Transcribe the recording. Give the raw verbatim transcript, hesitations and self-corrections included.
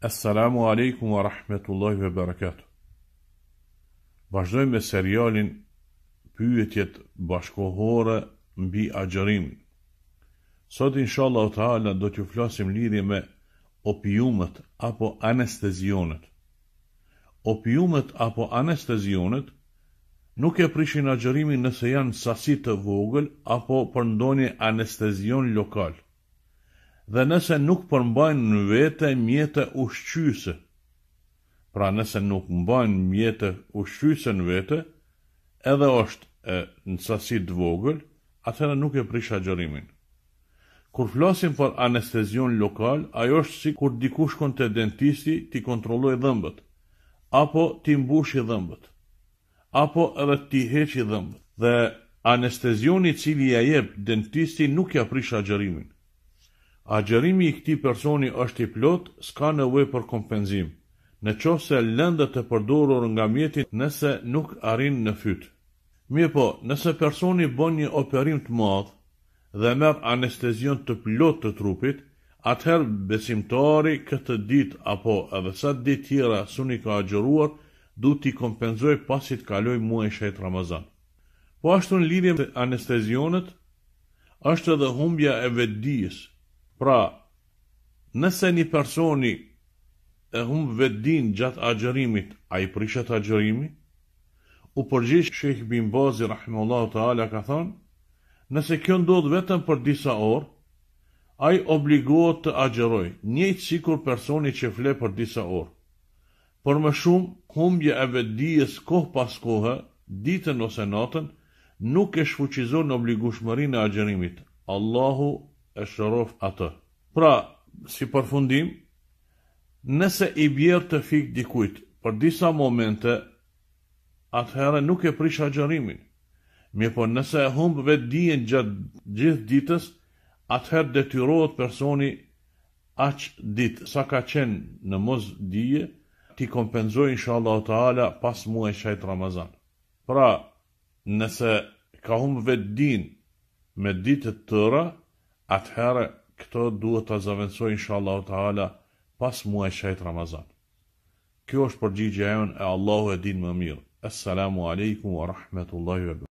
Assalamu alaikum wa rahmetullahi wa barakatuh. Vazhdojmë me serialin Pyetjet bashkohore mbi agjërimin. Sot inshallah taala do t'ju flasim lidhje me opiumet apo anestezionet. Opiumet apo anestezionet nuk e prishin agjërimin nëse janë sasi të vogël apo për ndonjë anestezion lokal. Dhe nëse nuk përmbajnë në vete mjete ushqyese. Pra nëse nuk mbajnë mjete ushqyese në vete, edhe është e, në sasi të vogël, atëherë nuk e prish agjërimin. Kur flasim për anestezion lokal, ajo është si kur dikush shkon te dentisti ti kontrolloj dhëmbët, apo ti mbushi dhëmbët, apo edhe ti heqi dhëmbët. Dhe anestezioni i cili ja jep dentisti nuk ja prish agjërimin. Agjërimi i këtij personi është i plot, s'ka nevojë për kompenzim, në qoftë se lëndët e përdorur nga mjeti nëse nuk arrin në fyt. Mirë po, nëse personi bën një operim të madh dhe merr anestezion të plot të trupit, atëherë besimtari këtë ditë apo edhe sa ditë tjera suni ka agjëruar, duhet t'i kompenzoj pasi të kaloj muaj shejt Ramazan. Po ashtu në lidhje me anestezionet, është edhe humbja e vetdijes. Pra, nëse një personi e humb vetdinë gjatë agjërimit, a i prishet agjërimi? U përgjigj Sheikh Bin Bazi rahimahullahu taala ka thënë, nëse kjo ndodh vetëm për disa orë, ai obligohet të agjëroj, njëjtë sikur personi që fle për disa orë. Por më shumë, humbja e vetdijes kohë pas kohe, ditën ose natën, nuk e shfuqizon obligueshmërinë e agjërimit. Allahu e shërof atë. Pra, si përfundim, nëse i bjerë të fik dikujt për disa momente, atëherë nuk e prish agjërimin. Mirë po nëse e humb vetdijen gjatë gjithë ditës, atëherë detyrohet personi aq ditë sa ka qenë në mos dije, ti kompenzoj inshallah taala pas muaj shejt Ramazan. Pra, nëse ka humb vetdijen me ditë të tëra, atëherë këto duhet të zaventësoj inshallah taala pas muaj shejt Ramazan. Kjo është përgjigjja jonë e Allahu e din më mirë. Assalamu alaikum wa rahmetullahi wa barakatuh.